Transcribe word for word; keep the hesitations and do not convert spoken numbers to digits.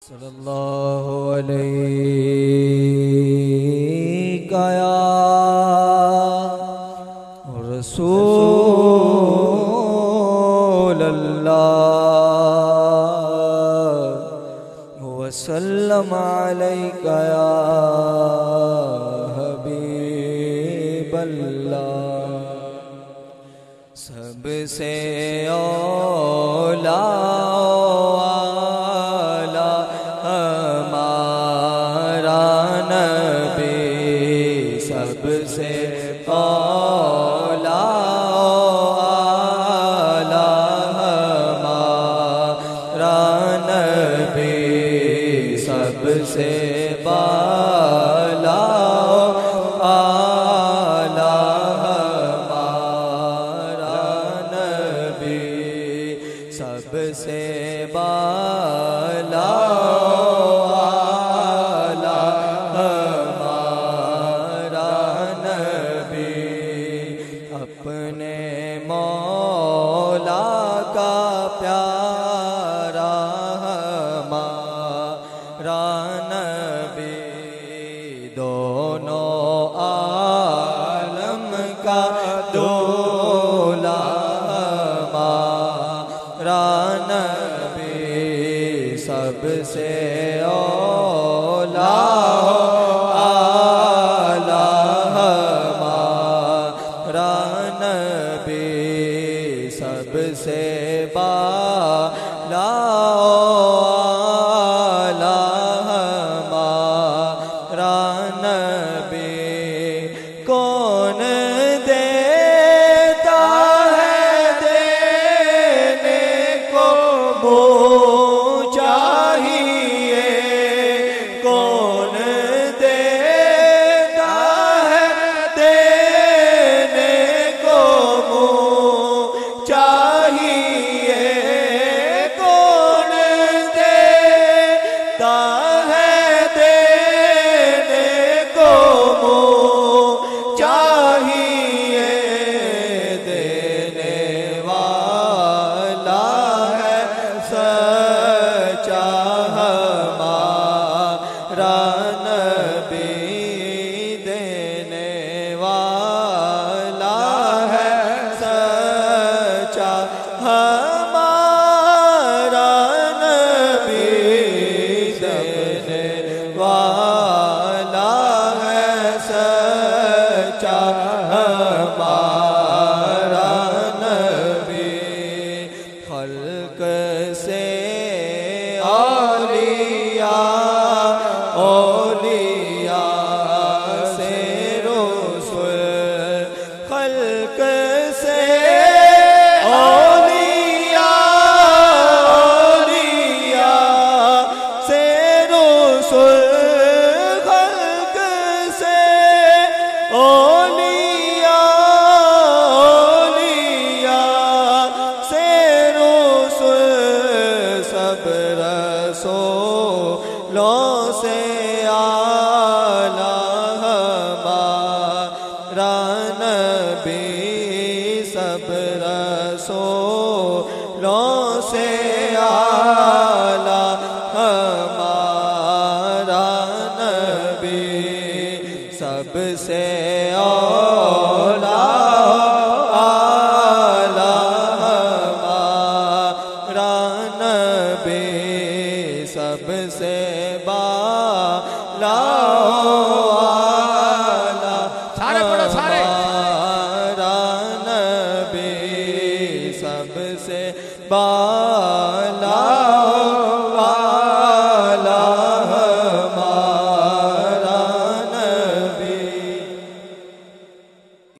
صلی اللہ علیہ یا رسول اللہ وسلم علیک یا حبیب اللہ۔ سب سے اولا سب سے اولا اعلیٰ ہمارا نبی، سب سے بالا اعلیٰ ہمارا نبی، سب سے بالا اپنے مولا کا پیارا ہمارا نبی، دونوں عالم کا دولا ہمارا نبی، سب سے اولا نبی، سب سے بالا اعلیٰ ہمارا نبی، کون دیتا ہے دینے کو منہ چاہیے، کون دیتا ہے دینے کو منہ چاہیے، کون دیتا ہے دینے کو منہ چاہیے، دینے والا ہے سچا ہمارا نبی، دینے والا ہے سچا ہمارا نبی، دینے والا ہے سچا ہمارا نبی، خلق سے اولیاء، اولیاء سے رسول، خلق سے اولیاء، اولیاء سے رسول، خلق سے اولیاء، اولیاء سے رسول، سب رسولوں سے اعلیٰ ہمارا نبی، سب رسولوں سے اعلیٰ ہمارا نبی، سب سے اولا اعلیٰ ہمارا نبی، سب سے بالا اعلیٰ سارے پڑھو سارے، ہمارا نبی، سب سے بالا